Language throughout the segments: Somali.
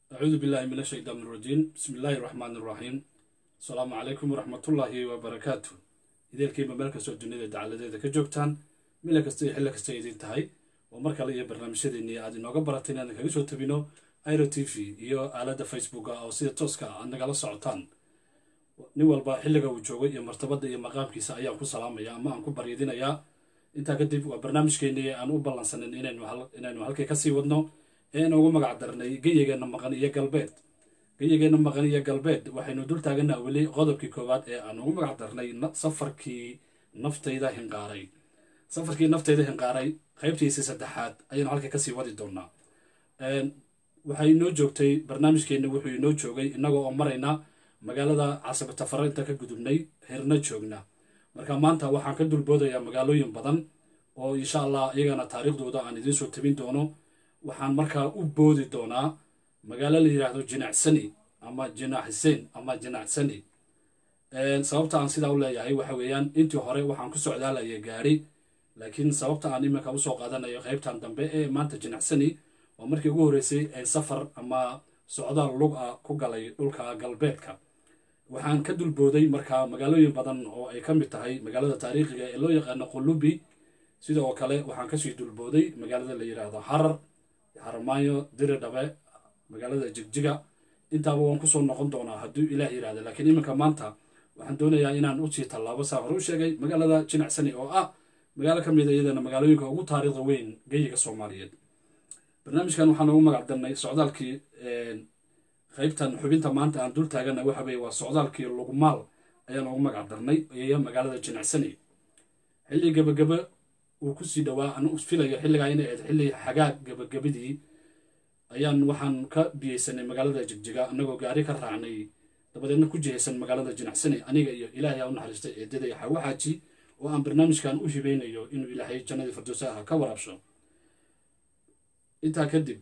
أعوذ بالله من الشيطان الرجيم بسم الله الرحمن الرحيم السلام عليكم ورحمة الله وبركاته إذا الكلمة ملك سود الدنيا دعالة ذا كجوكتان ملك استي حلك استيدين تهاي ومرك على برنامج إني عادي نوجبرتين أنا كجسوا تبينه أيرو تي في يو على فيسبوك أو سيد توسكا عندك على السعطان نوال با حلك وجوجي يا مرتبط يا مقام كيس أيام كل سلام يا ما أنكم بريدين يا أنت قديم وبرنامج كإني أنا أبلغ إنه هالك كسي ودنو een ugu magac darnay geyigeena maqan iyo galbeed geyigeena maqan iyo galbeed waxaynu dul taaganaa weli qodobkii koowaad ee aan ugu magac darnay safarkii naftayda hinqaaray qaybtiisa saddexaad ayaan halka ka sii wadi doonaa waxay noo joogtay barnaamijkeena wuxuu inoo joogay inagoo oo marayna magaalada casabata farinta ka gudubnay herna joogna marka maanta waxaan ka dulboodayaa magaalooyin badan oo insha Allah iyagana taariikhdooda aan idin soo tabin doono waxaan markaa u boodi doonaa magaalo la yiraahdo jinacsani ama jinaxseen ama jinacsani sababta aan sidaa u leeyahay waxa weeyaan intii hore waxaan ku socdaalayay gaari laakiin sababta aan iminka u soo qaadanayo qaybtan dambe ee maanta jinacsani waa markii ugu horeysay ee safar ama socdaal lug ah ku galay dhulka galbeedka waxaan ka dulbooday markaa magaalooyin badan oo ay ka mid tahay magaalada taariikhiga ee loo yaqaan Qulubi sidoo kale waxaan ka sii dulbooday magaalada la yiraahdo Harar harmaayo diridhabe magaalada jigjiga intaaba waan ku soo noqon doonaa haddii Ilaah yiraahdo laakiin iminka maanta waxaan doonayaa inaan u sii tallaabo safar u sheegay magaalada jinacsani oo ah magaalo ka mid ah iyadana magaalooyinka ugu taariikhda weyn geyiga Soomaaliyeed barnaamijkan waxaan ugu magac darnay socdaalkii qaybtan xubinta maanta aan dul taagana waxa weeye waa socdaalkii Lugmaal ayaan ugu magac darnay iyo magaalada jinacsani xilli gabagaba uu ku sii dhawaa aan u filayo xilliga inay xilli xagaag gabagabadii ayaan waxaan ka biyeysanay magaalada jigjiga anagoo gaari ka raacnay dabadeedna ku jihaysan magaalada jinacsani aniga iyo Ilaahay aan u naxariistay eedaday xawaaji oo aan barnaamijkan u hibeynayo inuu Ilaahay jannada firdawsaha ka waraabsho inta kadib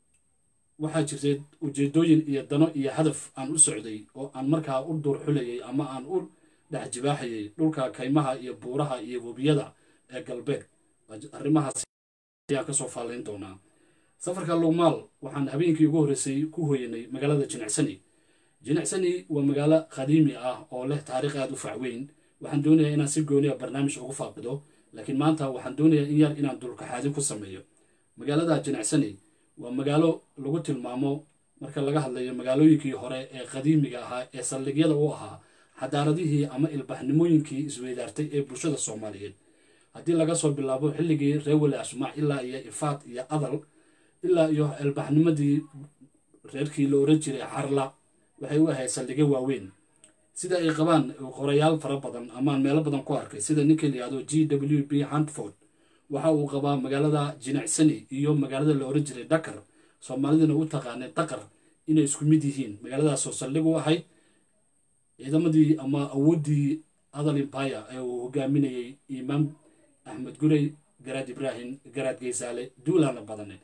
waxaa jirtay ujeedooyin iyo dano iyo hadaf aan u socday oo aan markaa u dur xulayay ama aan u dhex jibaaxayay dhulka kaymaha iyo buuraha iyo wabiyada ee galbeed arrimahaas ayaa ka soo faaleyn doonaa safarka Lugmaal waxaan habeenkii ugu horeysay ku hooyanay magaalada jinacsani waa magaalo qadiimi ah oo leh taariikh aad u facweyn waxaan doonayaa inaan si gooni ah barnaamij ugu faaqido laakiin maanta waxaan doonayaa in yar inaan dulka xaadin ku sameeyo magaalada jinacsani waa magaalo lagu tilmaamo marka laga hadlayo magaalooyinkii hore ee qadiimiga ahaa ee saldhigyada u ahaa xadaaradihii ama ilbaxnimooyinkii isweydaartay ee bulshada Soomaaliyeed haddii laga soo bilaabo xilligii reewal asmaac ilaa iyo ifaad iyo adal ilaa iyo ilbaxnimadii reerkii la oran jiray Harla waxay u ahayd saldhigyo waaweyn sida ay qabaan qorayaal fara badan ama meelo badan ku arkay sida ninka la yiraahdo GWB Handford waxa uu qabaa magaalada jinacsani iyo magaalada la oran jiray Dakar Soomaaliduna u taqaanay Dakar inay isku mid yihiin magaaladaas oo saldhig u ahayd ciidamadii ama awoodii Adal Empire ee uu hogaaminayay Imaam Ahmed Gurey Garaad Ibrahim Garaad Geysale duulana badane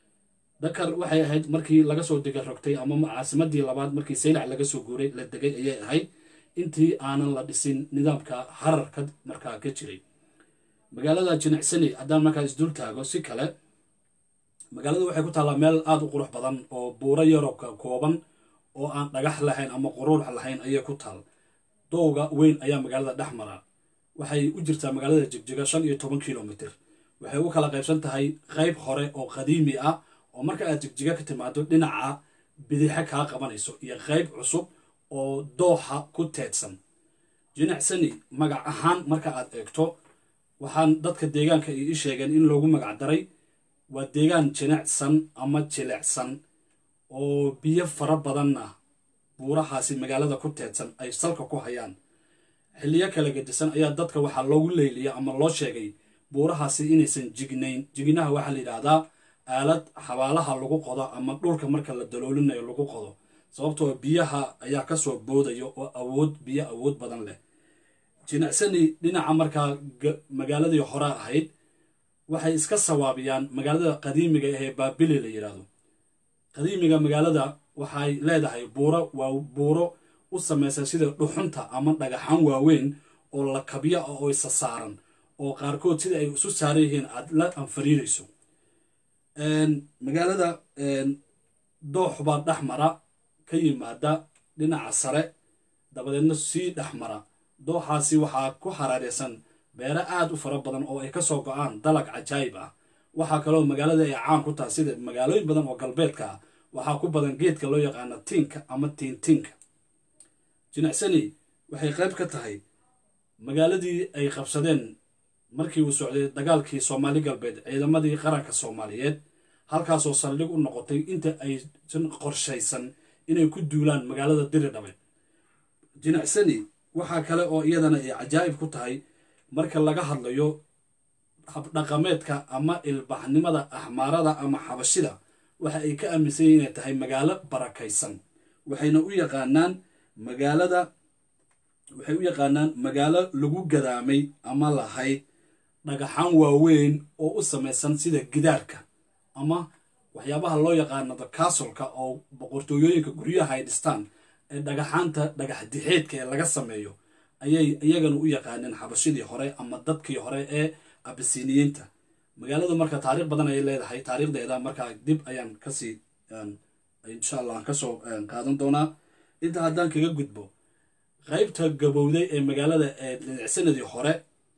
Dakar waxay ahayd markii laga soo degay rogtay ama caasimadii labaad markii Saylac laga soo guuray la degay ayay ahayd intii aanan la dhisin nidaamka Hararka markaa ka jiray magaalada jinacsani haddaan markaa isdul taago si kale magaalada waxay ku taalaa meel aad u qurux badan oo buuro yaro ka kooban oo aan dhagax lahayn ama quruur lahayn ayay ku taal dooga weyn ayaa magaalada dhaxmara waxay u jirtaa magaalada jigjiga 15 kilomitir waxay u kala qaybsan tahay qayb hore oo qadiimi ah oo marka aad jigjiga ka timaado dhinaca bidixa ka qabanayso iyo qayb cusub oo dooxa ku teedsan jinacsani magac ahaan marka aad eegto waxaan dadka deegaanka ay sheegeen in loogu magac daray waa deegaan jinacsan ama jilecsan oo biyo fara badan ah buurahaasi magaalada ku teedsan ay salka ku hayaan xilliyo kala gedisan ayaa dadka waxa loogu leeyliyaa ama loo sheegay buurahaasi inaysan jignaha waxa la yiraahdaa aalad xabaalaha lagu qodo ama dhulka marka la daloolinayo lagu qodo sababtoo biyaha ayaa ka soo boodayo oo awood badan leh jinacsani dhinaca marka magaaladii hore ahayd waxay iska sawaabiyaan magaalada qadiimiga ee Baabili la yiraahdo qadiimiga magaalada waxay leedahay buuro u samaysan sida dhuxunta ama dhagaxan waaweyn oo la kabiyo oo isa saaran oo qaarkood sida ay isu saaran yihiin aad la anfariirayso magaalada doox baa dhex mara ka yimaada dhinaca sare dabadeedna sii dhex mara dooxaasi waxaa ku hareeraysan beero aad u fara badan oo ay ka soo go-aan dalag cajaayib ah waxaa kaloo magaalada ay caan ku tahay sida magaalooyin badan oo galbeedka ah waxaa ku badan geedka loo yaqaano tiinka ama tiintiinka jinacsani waxay qayb ka tahay magaaladii ay qabsadeen markii uu socday dagaalkii Soomaali galbeed ciidamadii qaranka Soomaaliyeed halkaasoo saldhig u noqotay inta ay qorshaysan inay ku duulaan magaalada Diridhabe jinacsani waxaa kale oo iyadana ay cajaa'ib ku tahay marka laga hadlayo hab dhaqameedka ama ilbaxnimada axmaarada ama xabashida waxa ay ka aaminsan yihiin inay tahay magaalo barakaysan waxayna u yaqaanaan magaalo lagu gadaamay ama lahayd dhagaxaan waaweyn oo u samaysan sida gidaarka ama waxyaabaha loo yaqaano castle-ka oo boqortooyooyinka guryaha ay dhistaan ee dhagaxaanta dhagax dixeedka ee laga sameeyo ayay iyagana u yaqaaneen xabashidii hore ama dadkii hore ee abisiniyiinta magaalada marka taariikh badan ay leedahay taariikhdeeda marka dib ayaan kasii insha Allah aan kasoo qaadan doonaa inta haddaan kaga gudbo qaybta gabowday ee magaalada ee sanadii hore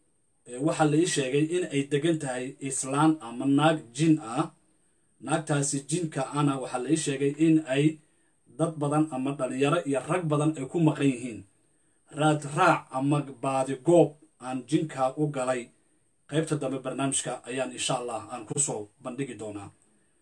waxaa la ii sheegay in ay degan tahay islaan ama naag jin ah naagtaasi jinka ana waxaa la ii sheegay in ay dad badan ama dhalinyaro iyo rag badan ay ku maqan yihiin raad raac ama baadi goob aan jinka u galay qaybta dambe barnaamijka ayaan insha Allah aan ku soo bandhigi doonaa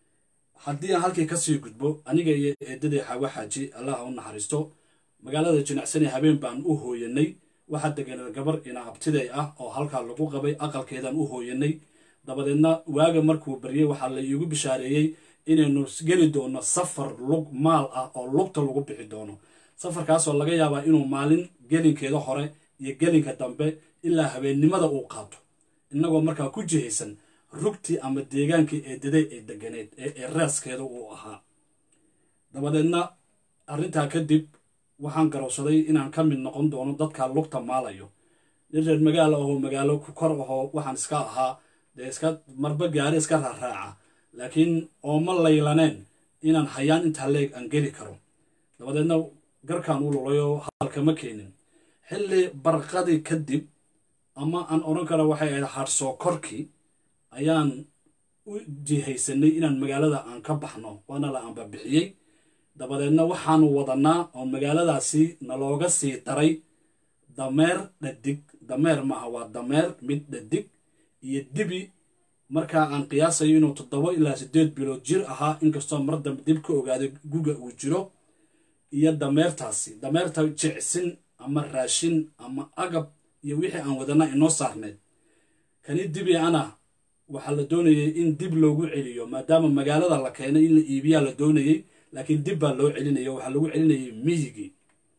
haddii aan halkii kasii gudbo aniga iyo eedadii Xawa Xaaji Allah u naxariisto magaalada Jinacsani habeen baan u hooyanay waxa degan gabar ina abtiday ah oo halka lagu qabay aqalkeedan u hooyanay dabadeedna waaga markuu bariyay waxa la iigu bishaareeyay inaynu geli doono safar lug maal ah oo lugta lagu bixi doono safarkaas oo laga yaabaa inuu maalin gelinkeeda hore iyo gelinka dambe ilaa habeennimada uu qaato inagoo markaa ku jihaysan rugtii ama deegaankii eedaday ee deganeed ee raaskeeda uu ahaa dabadeedna arrintaa kadib waxaan garowsaday inaan ka mid noqon doono dadka lugta maalayo reer magaalo ku kor ahoo waxaan iska ahaa dee iska marba gaari iska raaraaca laakiin ooma laylaneen inaan hayaan intaa leeg aan geli karo dabadeedna garkaan u lulayo halkama keenin xilli barqadii kadib ama aan oran karo waxay ahayd harsoo korkii ayaan u jihaysanay inaan magaalada aan ka baxno waana la aanba bixiyey dabadeedna waxaanu wadanaa oo magaaladaasi nalooga sii daray dameer dhadig dameer maaha waa dameer mid dhadig iyo dibi markaa aan qiyaasayo inuu 7 ilaa 8 bilood jir ahaa inkastoo mar dambe dib ka ogaaday guga uu jiro iyo dameerta jicsin ama raashin ama agab iyo wixii aan wadanaa inoo saarneed kani dibi ana waxaa la doonayay in dib loogu celiyo maadaama magaalada la keenay in la iibiyaa la doonayay laakiin dib baa loo celinayo waxaa lagu celinayay miyigii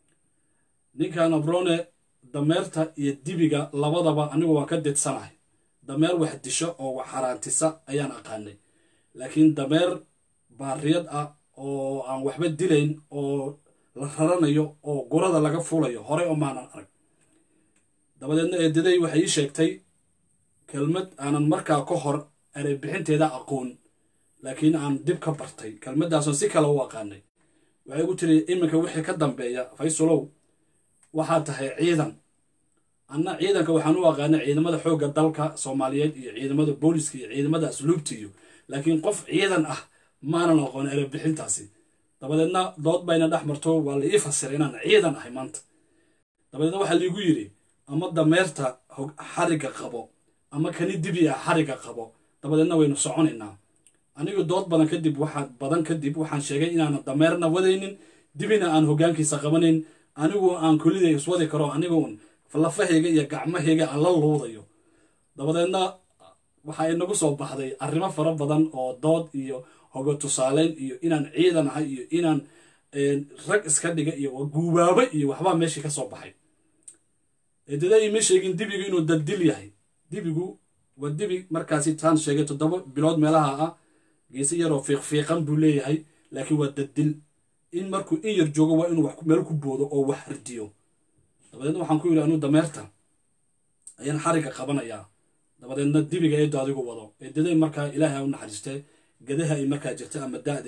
ninkan abrone dameerta iyo dibiga labadaba anigu waan ka dedsanahay dameer wax disho oo wax xaraantisa ayaan aqaanay laakiin dameer baariyad ah oo aan waxba dilayn oo la raranayo oo gurada laga fulayo hore oo maanan arag dabadeedna eedaday waxay ii sheegtay kelmad aanan markaa ka hor eray bixinteeda aqoon laakiin aan dib ka bartay kelmaddaasoo si kale u aqaanay waxay ugu tiri iminka wixii ka dambeeya Faysalow waxaa tahay ciidan anna ciidanka waxaan u aqaanay ciidamada xoogga dalka Soomaaliyeed iyo ciidamada booliska iyo ciidamada asluubta iyo laakiin qof ciidan ah maanan aqoon eray bixintaasi dabadeedna dood bayna dhex marto waa la ii fasiray inaan ciidan ahay maanta dabadeedna waxaa liigu yidhi ama dameerta xariga qabo ama kani dibi ah xariga qabo dabadeedna waynu soconaynaa anigu dood badan kadib waxaan sheegay inaan dameerna wadaynin dibina aan hoggaankiisa qabanayn anigu aan kulliday iswadi karo anigu lafahayga iyo gacmahayga aan la luudayo dabadeedna waxa inagu soo baxday arrimo fara badan oo dood iyo hoga tusaaleyn iyo inaan ciidan ahay iyo inaan rag iska dhiga iyo guubaabo iyo waxba meeshii ka soo baxay eedaday ma sheegin dibigu inuu dil yahay dibigu waa dibi markaasi taan sheegay 7 bilood meelaha ah geesi yaroo fiiqan buu leeyahay laakiin waa dil in markuu in yar joogo waa inuu wax meel ku boodo oo wax hardiyo dabadeedna waxaan ku yiri anu dameerta ayaan xariga qabanayaa dabadeedna dibiga ay daadigu wado eedaday markaa ilaahay u naxariistay gadaha ay markaa jirta ama daadeeda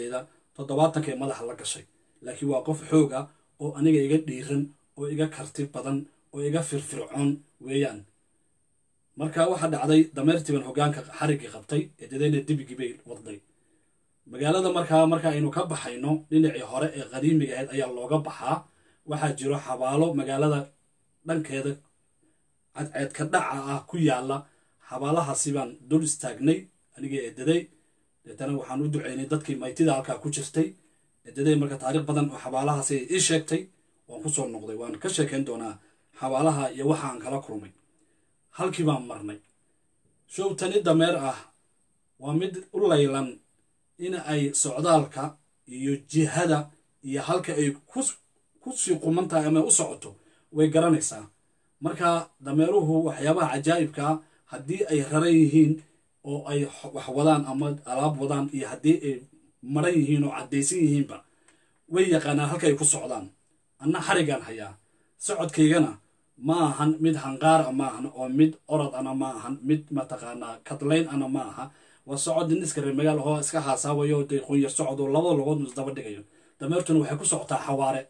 toddobaatanka madaxa la gashay laakiin waa qof xoog ah oo aniga iga dhiiran oo iga karti badan oo iga firfircoon weeyaan. marka waxa dhacday dameertiiban hoggaanka xariggii qabtay eedadayna dibigii bay waday magaalada. marka aynu ka baxayno dhinacii hore ee qadiimiga ahayd ayaa looga baxaa. waxaa jiro xabaalo magaalada dhankeeda cadceedka dhaca ah ku yaalla. xabaalahaasi baan dul istaagnay aniga eedaday, deetana waxaan u duceynay dadkii maytida halkaa ku jirtay. eedaday marka taariikh badan oo xabaalahaasi ii sheegtay waan ku soo noqday, waan ka sheekayn doonaa xabaalaha iyo waxa aan kala kulmay. halkii baan marnay. showtani dameer ah waa mid u laylan in ay socdaalka iyo jihada iyo halka ay ku sii quman tahay ama u socoto way garanaysaa. marka dameeruhu waxyaabaha cajaa'ibka haddii ay raran yihiin oo ay wax wadaan ama alaab wadaan iyo haddii ay maran yihiin oo caddaysan yihiinba way yaqaanaan halka ay ku socdaan. anna xarigaan hayaa, socodkaygana ma ahan mid hanqaar ma ahan oo mid orod ana ma ahan mid mataqaanaa kadlayn ana ma aha. waa socod nin iska reer magaal oo iska haasaawayo dee qunyar socodoo labada lugood isdaba dhigayo. dameertuna waxay ku socotaa xawaare.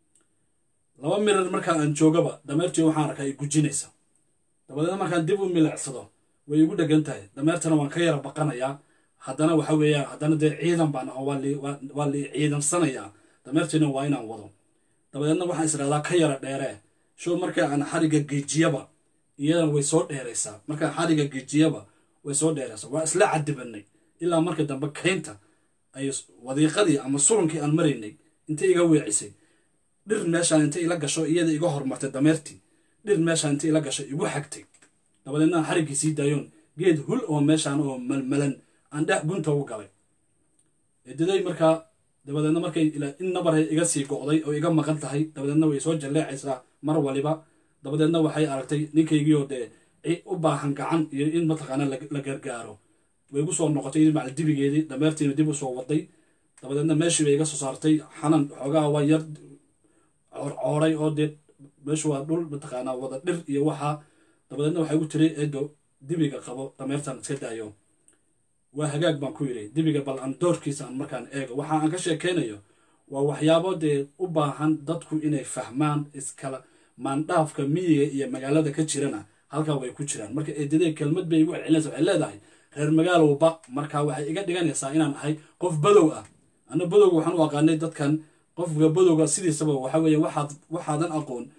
2 mirir markaa aan joogaba dameertii waxaan arkaa ay gujinaysa. dabadeedna markaan dib u milicsado way igu dhegan tahay. dameertana waan ka yara baqanayaa. haddana waxa weeyaan haddana dee ciidan baan aho waa li ciidansanayaa. dameertiina waa inaan wado. dabadeedna waxaan israadaa ka yara dheeree show markaa aan xariga geejiyaba iyadana way soo dheeraysaa. markaa xariga geejiyaba way soo dheeraysaa. waa isla cadibanay ilaa marka dambe kaynta ay wadiiqadii ama sulunkii aan maraynay intay iga weecisay. dhir meeshaan intay ila gasho iyada iga hormartay dameertii. dhir meeshaan intay ila gasho igu xagtay. dabadeedna xariggii sii daayoon geed hul oo meeshaan oo malmalan aan dhex gunta u galay. eedaday markaa dabadeedna markay in nabaray iga sii go'day oo iga maqan tahay dabadeedna way soo jalleecaysaa mar waliba. dabadeedna waxay aragtay ninkaygiioo dee u baahan gacan iyo in mataqaana la gargaaro. way igu soo noqotay macal dibigeedii. dameertiina dib u soo waday. dabadeedna meeshii bay iga soo saartay. xanan xoogaha waa yar coorcooray oo dee meeshu waa dhul mataqaanaa wada dhir iyo waxaa. dabadeedna waxay igu tiri eedo dibiga qabo dameertan iska daayo. waa hagaag baan ku yidhi dibiga bal aan doorkiisa aan markaan eego. waxa aan ka sheekaynayo waa waxyaabo dee u baahan dadku inay fahmaan iskala maandhaafka miyiga iyo magaalada ka jirana halkaa way ku jiraan. marka eedaday kelmad bay igu celcelinaysa. waxay leedahay reer magaalowba markaa waxay iga dhiganaysaa inaan ahay qof badow ah. anna badowga waxaan u aqaanay dadkan qofka badowga sidiisaba waxa weeye waxaadan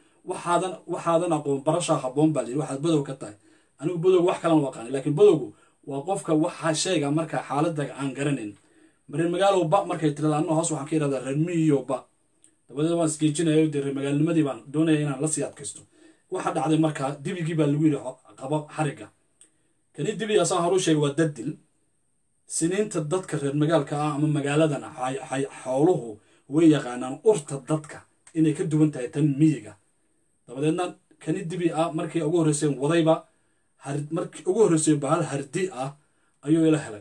aqoon barashaa habboon baa layidhi. waxaad badow ka tahay. anigu badowga wax kalan u aqaanay laakiin badowgu waa qofka waxa sheega marka xaaladda aan garanayn. reer magaalowba markay tirada anna hoos waxaan ka yidhahdaa reer miyiyoba. dabadeed waan isgeejinayo dee reer magaalnimadii baan doonaya inaan la sii adkaysto. waxa dhacday markaa dibigii baa lagu yidhi qabo xarigga. kani dibiga asaan horu sheegay waa daddil. siniinta dadka reer magaalka ah ama magaaladana xooluhu way yaqaanaan urta dadka inay ka duwan tahay tan miyiga. dabadeedna kani dibi ah markii ugu horreysay wadayba markii ugu horreysay bahal hardi ah ayuu ila helay.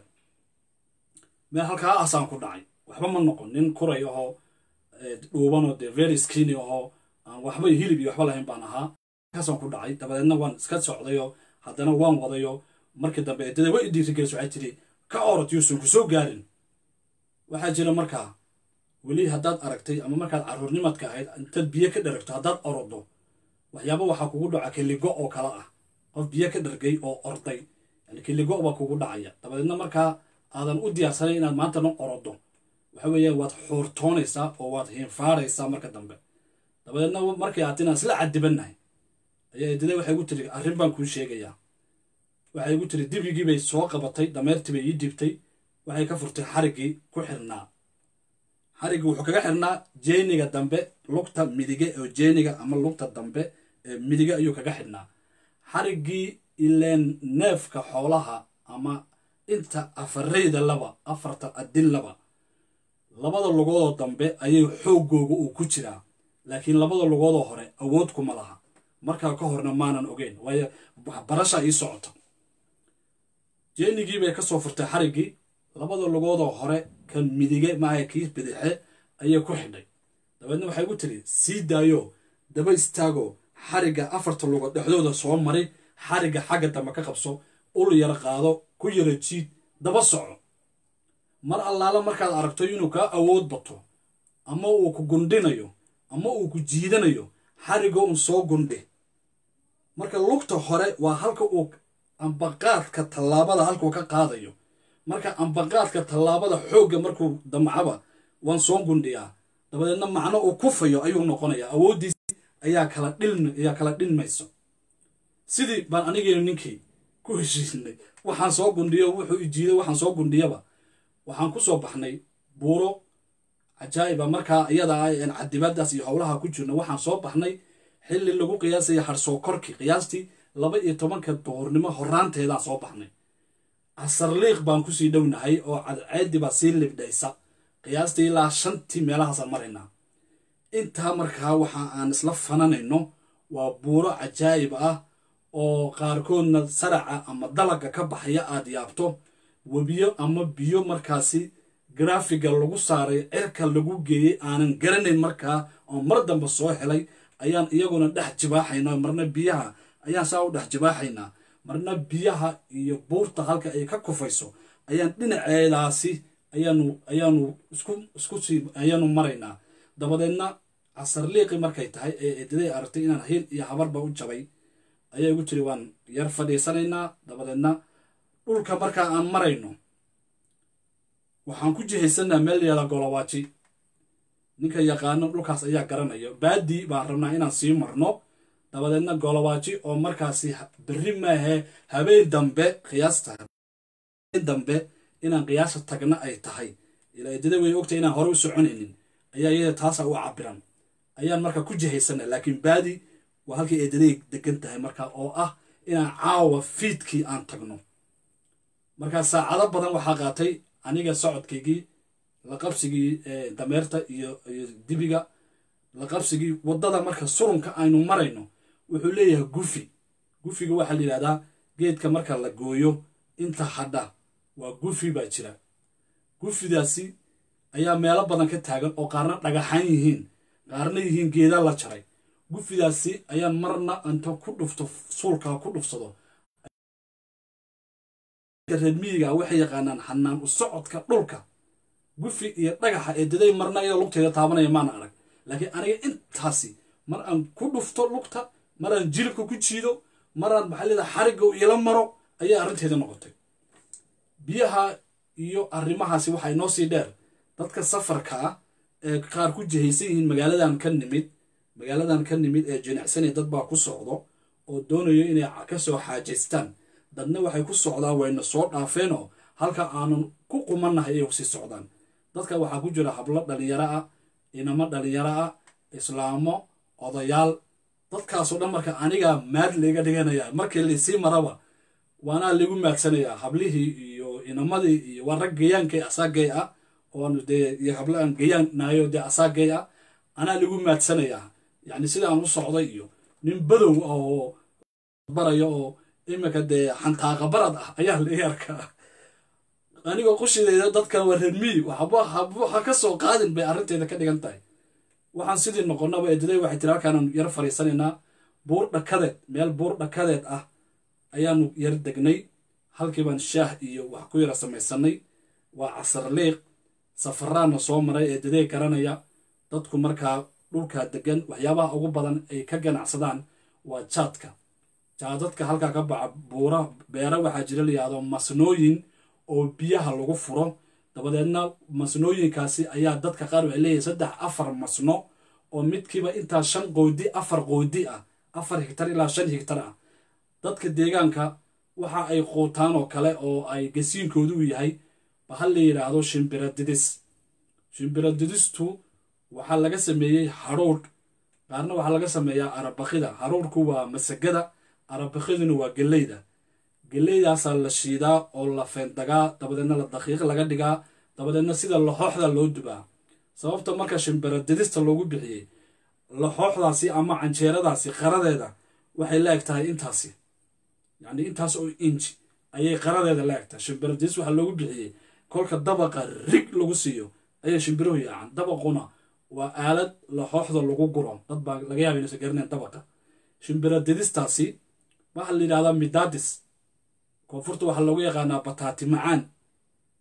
meel halkaa asaan ku dhacay. waxba ma noqon nin kuray ahoo dhuubanoo dee very skinny ahoo aan waxba hilib iyo waxba lahayn baan ahaa. kaasaan ku dhacay. dabadeedna waan iska socdayoo haddana waan wadayo. markii dambe eedada way dhiirigelis waxay tidhi ka orod yuusan ku soo gaarin. waxaa jira markaa weli haddaad aragtay ama markaad carruurnimadka ahayd intaad biyo ka dharagto haddaad orodo waxyaaba waxaa kugu dhaca keligo oo kale ah. qof biyo ka dhargay oo orday yani keligo baa kugu dhacaya. dabadeedna markaa aadan u diyaarsanay inaad maantana orodo waxa weeye waad xuurtoonaysaa oo waad hiinfaaraysaa marka dambe. dabadeedna markay aad inaan isla cadibannahay ayaa eedada waxay igu tiri arrin baan kuu sheegayaa. waxay igu tiri dibigii bay soo qabatay. dameertii bay ii dibtay. waxay ka furtay xariggii ku xirnaa. xariggii wuxuu kaga xirnaa jeeniga dambe lugta midige oo jeeniga ama lugta dambe ee midige ayuu kaga xidhnaa. xariggii ileen neefka xoolaha ama inta afarayda afarta adin labada lugoodoo dambe ayay xoogooga uu ku jiraa. laakiin labada lugoodoo hore awood kuma laha. markaa ka horna maanan ogeyn waayo barasha ii socoto. jeenigii bay ka soo furtay xariggii. labada lugoodoo hore kan midige maaha kii bidixe ayay ku xidhay. dabeedna waxay igu tiri sii daayo daba istaago xarigga 4 lugood dhexdooda soo mari. xarigga xagga dambe ka qabso ul yara qaado ku yara jiid daba soco. mar allaala markaad aragto inuu kaa awood bato ama uu ku gundhinayo ama uu ku jiidanayo xariga un soo gundhi marka lugta hore waa halka uu ambaqaadka tallaabada halkuu ka qaadayo marka ambaqaadka tallaabada xoogga markuu damcaba waan soo gundhiyaa dabadeedna macno uu kufayo ayuu noqonayaa awooddiisi ayaa kala dhinmayso sidii baan anigeenu ninkii ku heshiisnay waxaan soo gundhiyo wuxuu ijiiday waxaan soo gundhiyaba waxaan ku soo baxnay buuro cajaa'iba markaa iyada ah een cadibadaas iyo howlaha ku jirna waxaan soo baxnay xilli lagu qiyaasaya harsoo korkii qiyaastii 12 duhurnimo horaanteedaan soo baxnay casarliiq baan kusii dhownahay oo cadceeddi baa sii libdhaysa qiyaastii ilaa 5 meelahaasaan maraynaa intaa markaa waxa aan isla fananayno waa buuro cajaa'ib ah oo qaarkoodna saraca ama dalaga ka baxaya aad yaabto webiyo ama biyo markaasi graafiga lagu saaray cirka lagu geeyey aanan garanayn markaa oo mar dambe soo helay ayaan iyaguna dhex jibaaxaynaa marna biyaha ayaan saa u dhex jibaaxaynaa marna biyaha iyo buurta halka ay ka kufayso ayaan dhinaceedaasi ayaanu maraynaa dabadeedna casarliiqi markay tahay ee eedaday aragtay inaan hiil iyo habarba u jabay ayaa igu tiri waan yar fadhiisanaynaa dabadeedna dhulka markaa aan marayno waxaan ku jihaysanaa meel yaala golowaaji ninka yaqaano dhulkaas ayaa garanaya baadii baan rabnaa inaan sii marno dabadeedna golowaaji oo markaasi berri maahee habeen dambe inaan qiyaasa tagna ay tahay ilaa eedada way ogtay inaan hore u soconaynin ayaa iyada taasa u cabiran ayaan markaa ku jihaysanaa laakiin baadi waa halkii eedaday degan tahay markaa oo ah inaan caawa fiidkii aan tagno markaa saacado badan waxaa qaatay aniga socodkaygii la qabsigii dameerta iyo dibiga la qabsigii waddada marka surunka aynu marayno wuxuu leeyahay gufiga waxaa la yidhahdaa geedka marka la gooyo inta hadha waa gufi baa jira gufidaasi ayaa meelo badan ka taagan oo qaarna dhagaxaan yihiin qaarna yihiin geeda la jaray gufidaasi ayaan marna inta ku dhufto suulkaa ku dhufsado reer miyiga waxay yaqaanaan xanaan u socodka dhulka gufi iyo dhagaxa eedaday marna iyadoo lugteeda taabanaya maana arag laakiin aniga intaasi mar aan ku dhufto lugta mar aan jilibka ku jiido mar aan maxaa leedahay xarigga ila maro ayaa arrinteeda noqotay biyaha iyo arrimahaasi waxay noo sii dheer dadka safarka ah ee qaar ku jihaysan yihiin magaaladan ka nimid ee jinacsanay dad baa ku socdo oo doonayo inay ka soo xaajaystaan dadna waxay ku socdaan wayna soo dhaafeenoo halka aanan ku qumannahay ayay sii socdaan dadka waxaa ku jira hablo dhalinyaro ah inamo dhalinyaro ah islaamo odayaal dadkaasoo dhan marka anigaa maad layga dhiganayaa markii laysii maraba waanaa lagu maadsanayaa hablihii iyo inamadii iyo waa rag gayaankay asaagay ah oonu dee iyo hablo aan gayaan naayo dee asaagay ah anaa lagu maadsanayaa yacni sida aan u socday iyo nin badow oo barayo oo iminka dee xantaaqa barad ah ayaa la arkaa anigoo qushideeda dadkan waa reer miyi waxa ka soo qaadin bay arrinteeda ka dhigan tahay waxaan sidii noqonnaba eedaday waxay tiri halkaanaan yar fadhiisanaynaa meel buur dhakadeed ah ayaanu yar degnay halkii baan shaah iyo wax ku yara samaysanay waa casarliiq safaraana soo maray eedaday garanaya dadku markaa dhulkaa degan waxyaabaha ugu badan ay ka ganacsadaan waa jaadadka halkaa ka baxa buura beera waxaa jira la yidhahdo masnooyin oo biyaha lagu furo dabadeedna masnooyinkaasi ayaa dadka qaar waxay leeyahay 3-4 masno oo midkiiba intaa 5 qoodi 4 qoodi ah 4 hektar ilaa 5 hektar ah dadka deegaanka waxa ay quutaan oo kale oo ay gasiinkoodu yahay bahal la yidhaahdo shimbiradidistu waxaa laga sameeyey haruur qaarna waxaa laga sameeyaa arabaqida haruurku waa masagada arabaqiduna waa geleydaasaa la shiidaa oo la feendagaa dabadeedna la daqiiq laga dhigaa dabadeedna sida laxooxda loo dubaa sababta marka shimbiradidista loogu bixiyey laxooxdaasi ama canjeeradaasi qaradeeda waxay la eg tahay intaasi yacni intaas oo inji ayay qaradeeda la eg tahay shimbiradidis waxaa loogu bixiyey kolka dabaqa rig lagu siiyo ayay shimbiruhu yaacaan dabaquna waa aalad laxooxda lagu guro dad baa laga yaaba inaysan garanayn dabaqa shimbiraddidistaasi waxaa la yidhahdaa midaadis koonfurta waxaa loogu yaqaanaa bataati macaan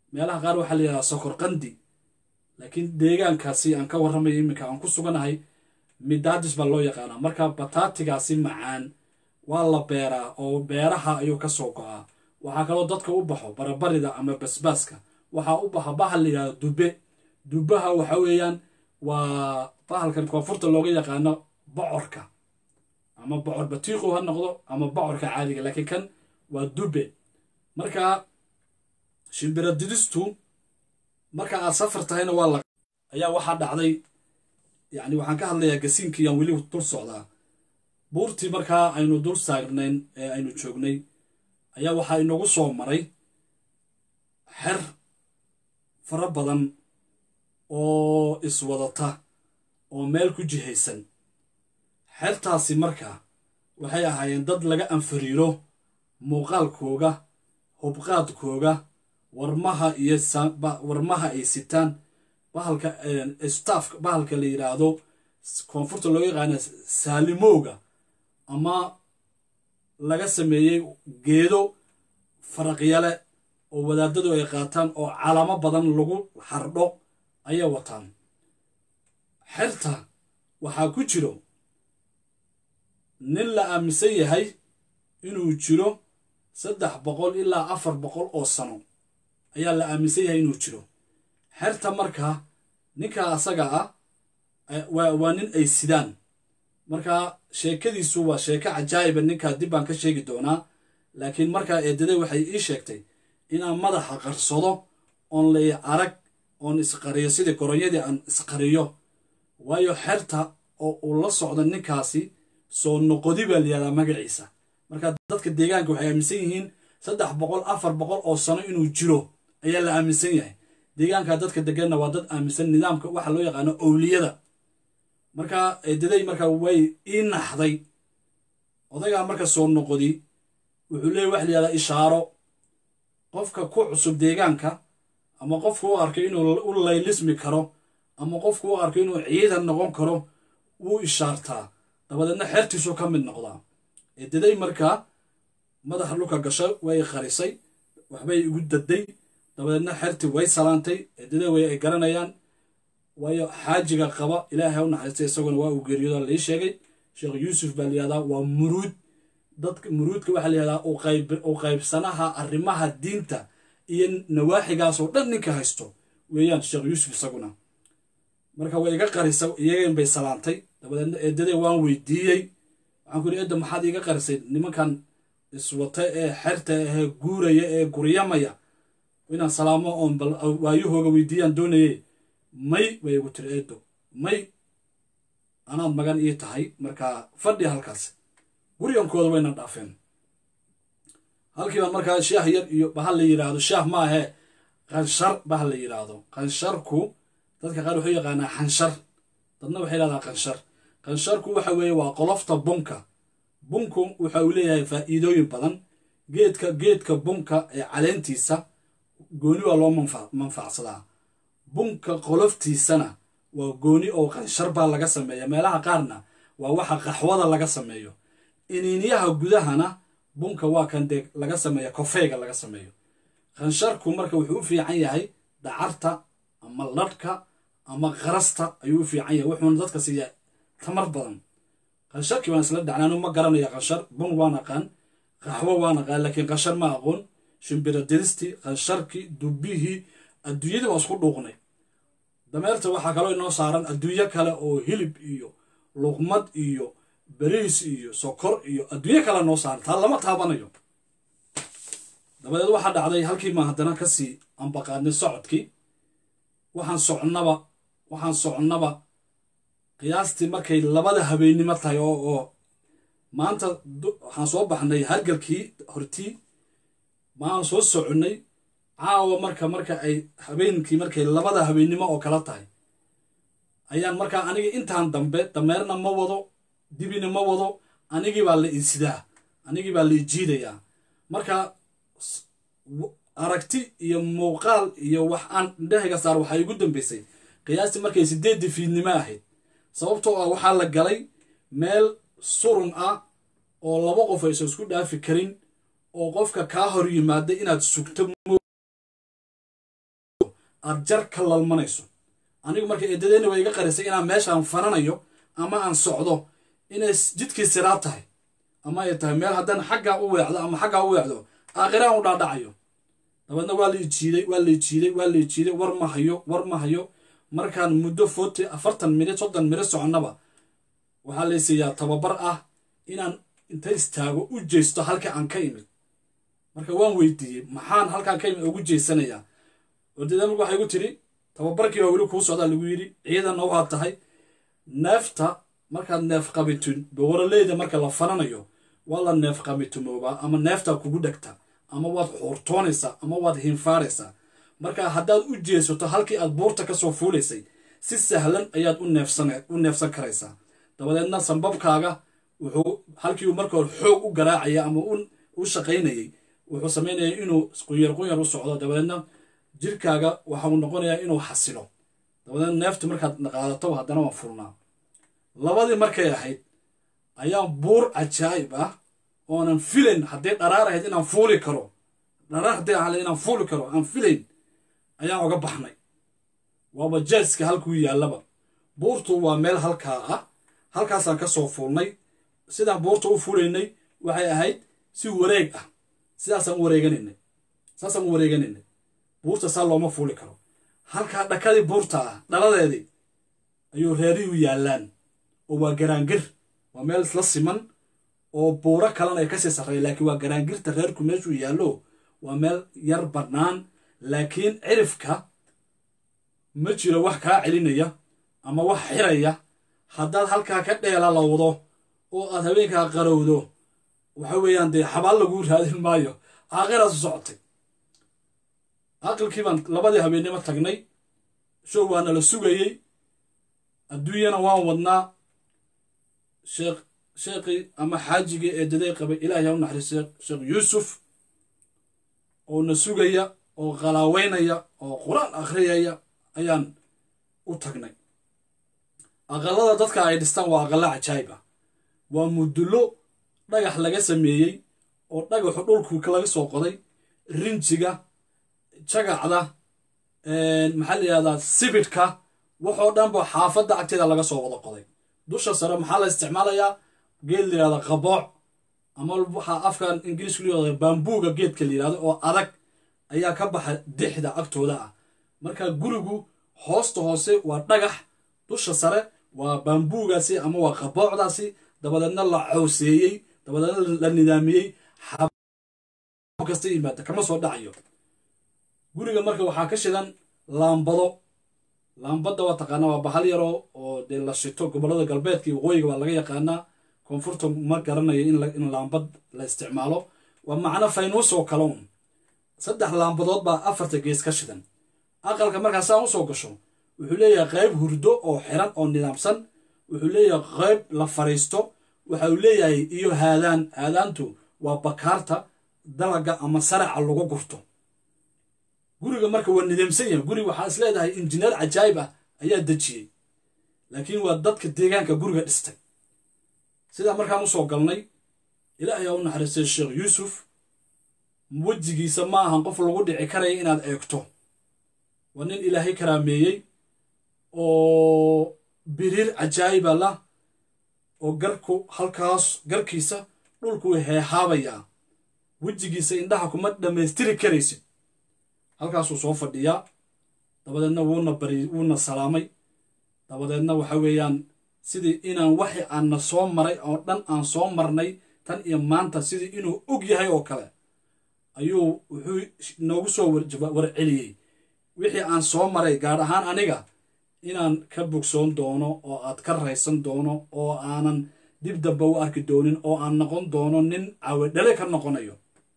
meelaha qaar waxaa la yidhahdaa sokor qandi laakiin deegaankaasi aan ka warramayo iminka aan ku suganahay midaadis baa loo yaqaanaa marka bataatigaasi macaan waa la beeraa oo beeraha ayuu ka soo go'aa waxaa kaloo dadka u baxo barabarida ama basbaaska waxaa u baxa bahal la yidhahdo dube dubaha waxa weeyaan waa bahalkan koonfurta looga yaqaano bocorka ama bocor batiiqu ha noqdo ama bocorka caadiga laakiin kan waa dube marka shimbira didistu marka aad safar tahayna waa la ayaa waxaa dhacday yani waxaan ka hadlayaa gasiinkii aan weli dul socdaa buurtii markaa aynu dul saagnayn ee aynu joognay ayaa waxaa inagu soo maray xer fara badan oo iswadata oo meel ku jihaysan xertaasi markaa waxay ahaayeen dad laga anfariiro muuqaalkooga hubqaadkooga warmaha iyo warmaha ay sitaan bahalka staffka bahalka la yidhaahdo koonfurta loo yaqaana saalimowga ama laga sameeyey geedo faraqyale oo wadaadadu ay qaataan oo calamo badan lagu hardho ayay wataan xerta waxaa ku jiro nin la aaminsan yahay inuu jiro 300 ilaa 400 oo sano ayaa la aaminsan yahay inuu jiro xerta markaa ninka asaga ah waa nin ay sidaan markaa sheekadiisu waa sheeko cajaayiba ninkaa dib baan ka sheegi doonaa laakiin markaa eedaday waxay ii sheegtay inaan madaxa qarsado oon la arag oon isqariyo sidii goronyadii aan isqariyo waayo xerta oo uu la socdo ninkaasi soo noqodi baa la yidhahdaa magaciisa marka dadka deegaanka waxay aaminsan yihiin 300 400 oo sano inuu jiro ayaa la aaminsan yahay deegaanka dadka deganna waa dad aaminsan nidaamka waxa loo yaqaano awliyada marka eedaday marka way ii naxday odayga marka soo noqodi wuxuu leeyahay wax la yiraahdo ishaaro qofka ku cusub deegaanka ama qofku u arkay inuu u laylismi karo ama qofku u arkay inuu ciidan noqon karo wuu ishaartaa dabadeedna xertiisu ka mid noqdaa eedaday marka madaxa dhulka gashay way qarisay waxbay igu daday dabadeedna xerti way salaantay eedaday way ay garanayaan waayo xaajiga qaba ilaahay u naxariistay isaguna waa uu geeriyooda la ii sheegay sheekh yuusuf baa la yidhahdaa waa muruud dadka muruudka waxaa la yidhahdaa u qaybsanaha arrimaha diinta iyo nawaaxigaas oo dhan ninka haysto weeyaan sheekh yuusuf isaguna marka way iga qarisay iyagan bay salaantay dabadeedna eedaday waan weydiiyey waxaan ku yidhi eedda maxaad iga qarisay nimankan iswata ee xerta ee guuraya ee guryamaya inaan salaamo oon waayahooga weydiiyaan doonayey may bay igu tiri eeddo may anaad magan ii tahay markaa fadhi halkaas guryankooda wayna dhaafeen halkii baan markaa shaah yar iyo bahal la yidhaahdo shaah ma ahee qanshar bahal la yidhaahdo qansharku dadka qaar wuxuu yaqaanaa xanshar dadna waxay yidhahdaa qanshar qansharku waxa weeye waa qolofta bunka bunku waxa uu leeyahay faa'iidooyin badan geedka bunka ee caleentiisa gooni waa loo manfaacsadaa bunka qoloftiisana waa gooni oo qanshar baa laga sameeya meelaha qaarna waa waxa qaxwada laga sameeyo iniinyaha gudahana bunka waa kan dee laga sameeya kofeega laga sameeyo qansharku marka wuxuu u fiican yahay dacarta ama ladhka ama qarasta ayuu u fiican yahay wuxuuna dadka siiya tamar badan qansharkii waan isla dhacnaanu ma garanaya qanshar bun waan aqaan qaxwo waan aqaan laakiin qanshar ma aqoon shimbira diristii qansharkii dubbihii adduunyadii waa isku dhuuqnay dameerta waxaa kaloo inoo saaran adduunyo kale oo hilib iyo luqmad iyo bariis iyo sokor iyo adduunyo kale noo saaran taa lama taabanayo dabadeed waxaa dhacday halkii maan haddana kasii ambaqaadnay socodkii waxaan soconnaba qiyaastii markay 2 habeennimo tahay oo maanta waxaan soo baxnay hargalkii hortii maan soo soconnay caawa marka ay habeenkii markay 2 habeennimo oo kala tahay ayaan markaa aniga intaan dambe dameerna ma wado dibina ma wado anigii baa la isidaa anigii baa la jiidayaa marka aragti iyo muuqaal iyo wax aan indhahayga saar waxay ugu dambeysay qiyaastii markay 8 fiidnimo ahayd sababtoo ah waxaa la galay meel surun ah oo 2 qof aysan isku dhaafi karin oo qofka kaa hor yimaada inaad sugto aad jar ka lalmanayso anigu marka eedadeena way iga qarisay inaan meeshaan fananayo ama aan socdo inay jidkii siraa tahay ama ay tahay meel haddaan xaggaa u weecdo ama xaggaa u weecdo aakhiraan u dhaadhacayo dabeedna waa la jiiday war ma hayo markaan muddo 40 minit 30 minit soconnaba waxaa la siiyaa tababar ah inaan inta istaago u jeesto halka aan ka imid marka waan weydiiyey maxaan halkaan ka imid ugu jeesanayaa wadada marka waxay igu tiri tababarkii waa weli kuu socdaa lagu yidhi ciidanna waxaad tahay neefta markaad neef qabitin boqoraleyda marka la fananayo waa la neef qabitumoobaa ama neeftaa kugu dhegta ama waad xuurtoonaysaa ama waad hinfaaraysaa marka haddaad u jeesato halkii aad buurta ka soo fuulaysay si sahlan ayaad u neefsan karaysaa dabadeedna sanbabkaaga wuxuu halkii marka hore xoog u garaacaya ama u shaqaynayay wuxuu samaynaya inuu qunyar u socdo dabadeedna jirkaaga waxa uu noqonayaa inuu xasilo dabadeedna neefta markaad qaadato haddana waan furnaa labadii markay ahayd ayaan buur cajaa'ib ah oonan filayn haddii dharaar ahayd inaan fuuli karo dharaar haddii ahayd inaan fuuli karo aan filayn ayaan uga baxnay waaba jeeska halkuu yaallaba buurtu waa meel halkaa ah halkaasaan ka soo fuulnay sidaan buurta u fuulaynay waxay ahayd si wareeg ah saasaan u wareeganaynay buurta saa looma fuuli karo halkaa dhakadii buurta ah dhaladeedii ayuu reerihu yaallaan oo waa garaangir waa meel isla siman oo buuro kalena ay kasii sarreeya laakiin waa garaangirta reerku meeshuu yaallo waa meel yar bannaan laakiin cirifka ma jiro wax kaa celinaya ama wax xiraya haddaad halkaa ka dheelalowdo oo aad habeenkaa qarowdo waxa weeyaan dee xabaal laguu raadin maayo aakhiraasu socotay aqalkii baan labadii habeennimo tagnay show waana la sugayey adduunyana waan wadnaa sheekhii ama xaajigii eedaday qabay ilaahay u naxariistay sheekh yuusuf oo na sugaya oo qalaaweynaya oo qur-aan akhriyaya ayaan u tagnay aqallada dadka ay dhistaan waa aqalla cajaayib ah waa mudullo dhagax laga sameeyey oo dhagaxu dhulku laga soo qoday rinjiga jagacda maxaa la yidhahdaa sibidhka waxoo dhanba xaafadda agteeda laga soo wada qoday dusha sare maxaa la isticmaalayaa geed la yidhahda qabooc ama waxaa afkan ingiriisku la yidhahda baambuuga geedka la yidhahdo oo adag ayaa ka baxa dixda agtooda ah marka gurigu hoosta hoose waa dhagax dusha sare waa baambuugaasi ama waa qaboocdaasi dabadeedna la cawseeyey dabadeedna la nidaamiyey kasta yimaada kama soo dhacayo guriga marka waxaa ka shidan laambadda waa taqaanaa waa bahal yaroo oo dee la shito gobollada galbeedka iyo waqooyiga waa laga yaqaanaa koonfurta ma garanayo in laambad la isticmaalo waa macno faynuus oo kale un 3 laambadood baa 4 gees ka shidan aqalka markaas aan u soo gasho wuxuu leeyahay qayb hurdo oo xiran oo nidaamsan wuxuu leeyahay qayb la fariisto waxa uu leeyahay iyo haadaantu waa bakaarta dalaga ama saraca lagu gurto guriga marka waa nidaamsan yahay guriga waxaa is leedahay injineer cajaayib ah ayaa dejiyey laakiin waa dadka deegaanka guriga dhistay sidaa markaan u soo galnay ilaahay u naxariistay sheekh yuusuf wejigiisa ma ahan qof lagu dhici karaya inaad eegto waa nin ilaahay karaameeyey oo biriir cajaayiba lah oo garkiisa dhulku heehaabayaa wejigiisa indhaha kuma dhammaystiri karaysid halkaasuu soo fadhiyaa dabadeedna wuuna salaamay dabadeedna waxa weeyaan sidii inaan waxi aanna soo maray oo dhan aan soo marnay tan iyo maanta sidii inuu og yahay oo kale ayuu wuxuu noogu soo warceliyey wixii aan soo maray gaar ahaan aniga inaan ka bogsoon doono oo aad ka raysan doono oo aanan dib damba u arki doonin oo aan noqon doono nin cawadhale ka noqonayo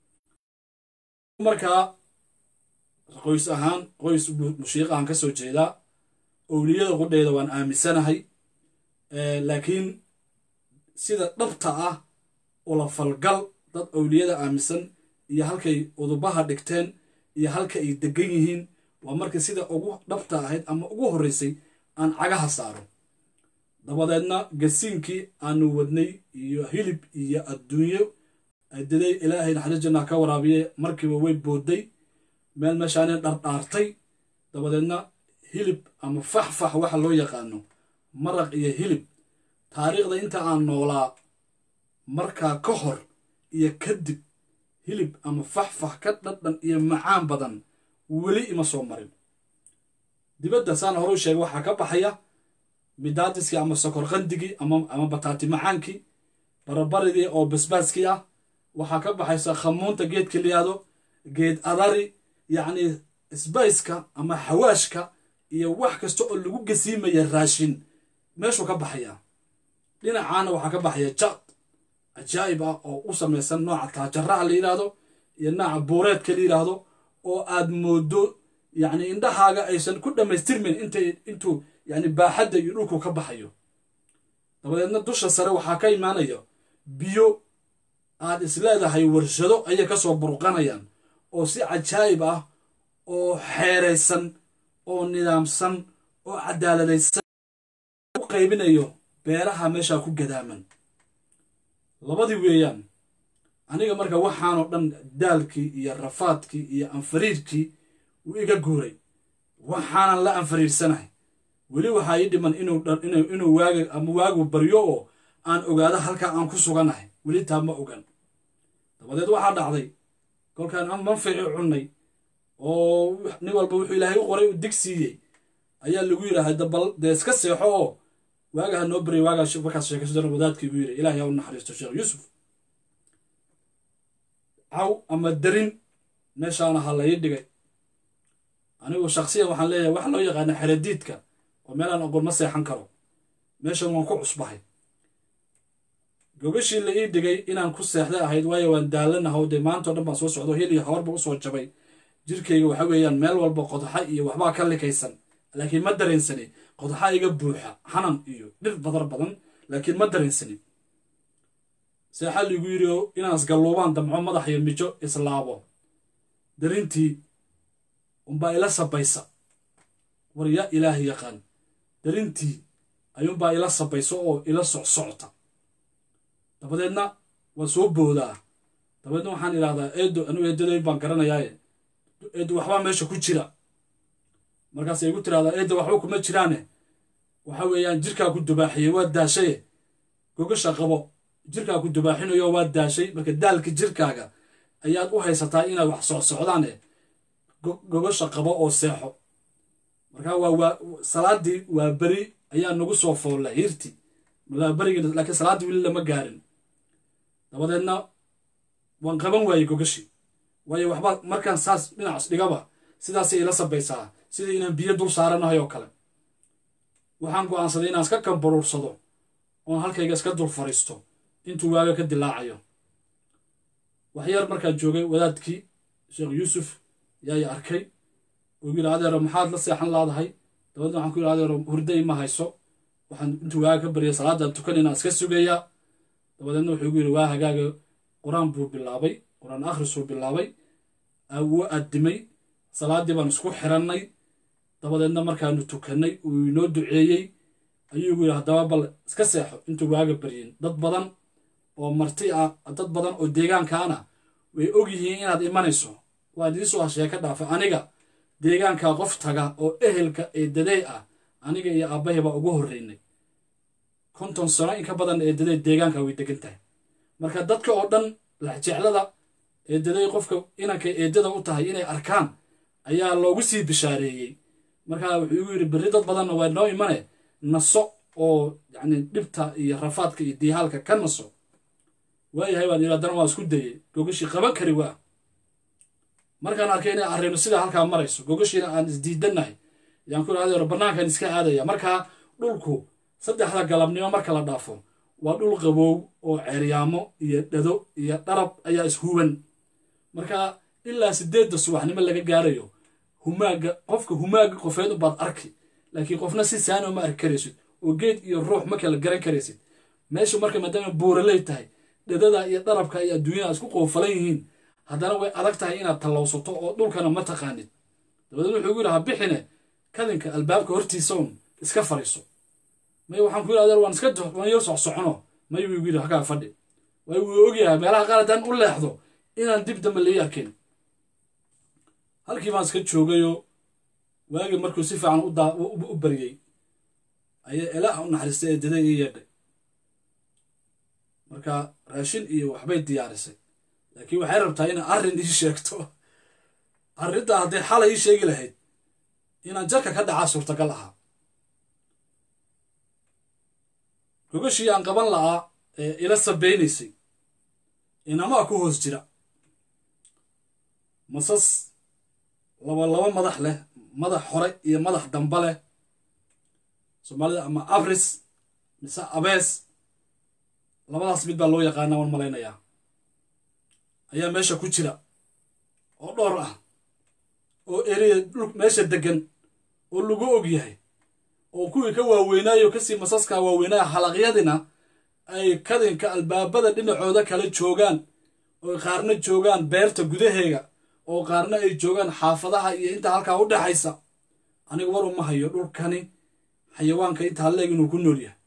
markaa qoys ahaan qoys mushiiq aan ka soo jeedaa owliyada qudheeda waan aaminsanahay laakiin sida dhabta ah ula falgal dad owliyada aaminsan iyo halkay udubaha dhigteen iyo halka ay degan yihiin waa marka sida ugu dhabta ahayd ama ugu horreysay aan cagaha saaro dabadeedna gasiinkii aanu wadnay iyo hilib iyo adduunyo daday ilaahay naxariis janna ka waraabiye markiiba way booday meel meeshaanay dhardhaartay dabadeedna hilib ama faxfax waxa loo yaqaano maraq iyo hilib taariikhda inta aan noolaa markaa ka hor iyo kadib hilib ama faxfax ka dhadhan iyo macaan badan weli ima soo marin dibadda saan hore u sheegay waxaa ka baxaya midaadiskii ama sokor qandigii ama bataati macaankii barabaridii oo basbaaskii ah waxaa ka baxaysa khamuunta geedka liyaado geed adari yacni sbayska ama xawaashka iyo wax kasta oo lagu gasiimaya raashin meeshuu ka baxaya dhinacaana waxaa ka baxaya jad cajaa'ib ah oo u samaysan nooca taajaraha la yidhaahdo iyo nooca buureedka la yidhaahdo oo aad moodo yacni indhahaaga aysan ku dhammaystirmin intuu yacni baaxadda iyo dhulku ka baxayo dabadeedna dusha sare waxaa ka imaanaya biyo aad isleedahay warshado ayay ka soo burqanayaan oo si cajaa'ib ah oo xeeraysan oo nidaamsan oo cadaaladaysan u qaybinayo beeraha meeshaa ku gadaaman labadii weeyaan aniga marka waxaanoo dhan daalkii iyo rafaadkii iyo anfariirkii wuu iga guuray waxaanan la anfariirsanahay weli waxaa ii dhiman inuu waagu baryo oo aan ogaado halkaa aan ku suganahay weli taa ma ogan dabadeed waxaa dhacday kolkaan aan manfici cunnay oo nin walba wuxuu ilaahay u qoray u dig siiyey ayaa lagu yidhaahay dabal dee iska seexo oo waagaha noo baryay waagaa markaas sheekaysadana wadaadkii buu yidhi ilaahay ha u naxariisto sheekh yuusuf caw ama darin meeshaana ha la ii dhigay anigu shaksiyan waxaan leeyahay wax loo yaqaana xeradiidka oo meelaan aqoon ma seexan karo meeshan waan ku cusbahay gogashii la ii dhigay inaan ku seexday ahayd waayo waan daalanaho dee maantao dhan baan soo socdo hil iyo habarba usoo jabay jirkayga waxa weeyaan meel walba qodaxa iyo waxbaa ka likaysan laakiin ma dareensani qodaxa iga buuxa xanan iyo dhir badar badan laakiin ma dareensani seexa liigu yidhi inaan isgalluubaan damco madax iyo mijo islaabo darintii unbaa ila sabaysa war yaa ilaahi yaqaan darintii ayuunbaa ila sabayso oo ila socsocta dabadeedna waa soo boodaa dabadeedna waxaan idhahdaa eedo anigu eedaday baan garanayaaye eedo waxbaa meesha ku jira markaas ay igu tirahdaa eedda waxba kuma jiraane waxa weeyaan jirkaa ku dubaaxiyey waa daashaye gogasha qabo jirkaa ku dubaaxinayo waa daashay marka daalka jirkaaga ayaad u haysataa inaad wax socsocdaane gogasha qabo oo seexo marka waa salaadii waa beri ayaa nagu soo foolla hirti berigii laakiin salaaddii weli lama gaarin dabadeedna waan qaban waayey gogashi waayo waxba markaan saas dhinacaas dhigaba sidaasay ila sabaysaa sidii inaan biyo dul saaranahay oo kale waxaan go'aansaday inaan iska kambaruursado oon halkayga iska dul fariisto intuu waaga ka dilaacayo waxyar markaan joogay wadaadkii sheekh yuusuf yaay arkay uu yidhi adeero maxaad la seexan laadahay dabadeedna waxaan ku yidhi adeero hurday ma hayso waxaan intuu waaga ka baryay salaadaan tukan inaan iska sugayaa dabadeedna wuxuu igu yidhi waa hagaaga qur-aan buu bilaabay qur-aan akhrisuu bilaabay wuu addimay salaaddii baan isku xirannay dabadeedna markaanu tukannay uu inoo duceeyey ayuu igu yidhi haddaba bal iska seexo intuu waaga baryin dad badan oo marti ah dad badan oo deegaankaana way og yihiin inaad imanayso waad iisoo hashee ka dhaafa aniga deegaankaa qof taga oo ehelka eedaday ah aniga iyo aabbahay baa ugu horraynay 50 sano in ka badan eedaday deegaanka way degan tahay marka dadka oo dhan laxjeclada eedaday qofka inanka eedada u tahay inay arkaan ayaa loogu sii bishaareeyey markaa wuxuu igu yidhi berri dad badanna waa noo imane naso oo yacni dhibta iyo rafaadka iyo diihaalka ka naso waayahay baan yidhi haddana waa isku dayey gogashii qaban kari waa markaan arkay inay arrimo sidaa halkaa marayso gogashiina aan isdiidannahay yaan ku idhahday bannaankan iska aadaya markaa dhulku 3 galabnimo marka la dhaafo waa dhul qabow oo ceeryaamo iyo dhado iyo dharab ayaa ishuban markaa ilaa 8 subaxnimo laga gaarayo qofka humaaga qofeed baad arki laakiin qofna si saano ma arki karaysid oo geed iyo ruux ma kala garan karaysid meesha marka maadaama buuraley tahay dhadada iyo dharabka iyo adduunyada isku qoofalan yihiin haddana way adag tahay inaad tallowsato oo dhulkana ma taqaanid dabadeed wuxuu igu yidhi ha bixine kadinka albaabka hortiisa un iska fariiso may waxaan ku yidhi waan iska waan yar socsocono may wuu igu yidhi halkaa fadhi way wuu ogyahay meelaha qaar haddaan u leexdo inaan dib dambe lai arkin halkii baan iska joogayoo waagii markuu si fiican u baryey ayaa ilaah u naxariistay eedaday ii yeedhay marka raashin iyo waxbay diyaarisay laakiin waxay rabtaa inay arrin ii sheegto arrintaa hadday xalay ii sheegi lahayd inaan jarka ka dhacaa suurtagal ahaa gogashii aan qaban la'aa ee ila sabaynaysay inamaa ku hoos jira masas laba madax leh madax hore iyo madax damba leh soomaalida ama abris mise abees labadaas mid baa loo yaqaana waan malaynayaa ayaa meesha ku jira oo dhowr ah oo eriya meesha degan oo lagu og yahay oo kuwii ka waaweynaayo kasii masaska waaweynaya halaqyadina ay kadinka albaabada dhinacooda kala joogaan oo qaarna joogaan beerta gudaheega oo qaarna ay joogaan xaafadaha iyo inta halkaa u dhaxaysa aniga war uma hayo dhulkani xayawaanka intaa leeg inuu ku nool yahay